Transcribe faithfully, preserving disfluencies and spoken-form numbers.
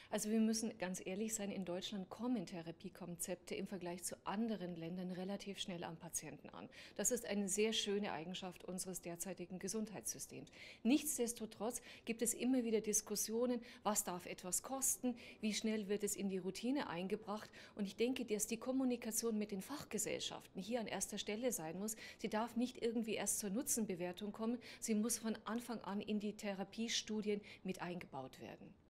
Also wir müssen ganz ehrlich sein, in Deutschland kommen Therapiekonzepte im Vergleich zu anderen Ländern relativ schnell am Patienten an. Das ist eine sehr schöne Eigenschaft unseres derzeitigen Gesundheitssystems. Nichtsdestotrotz gibt es immer wieder Diskussionen, was darf etwas kosten, wie schnell wird es in die Routine eingebracht. Und ich denke, dass die Kommunikation mit den Fachgesellschaften hier an erster Stelle sein muss. Sie darf nicht irgendwie erst zur Nutzenbewertung kommen, sie muss von Anfang an in die Therapiestudien mit eingebaut werden.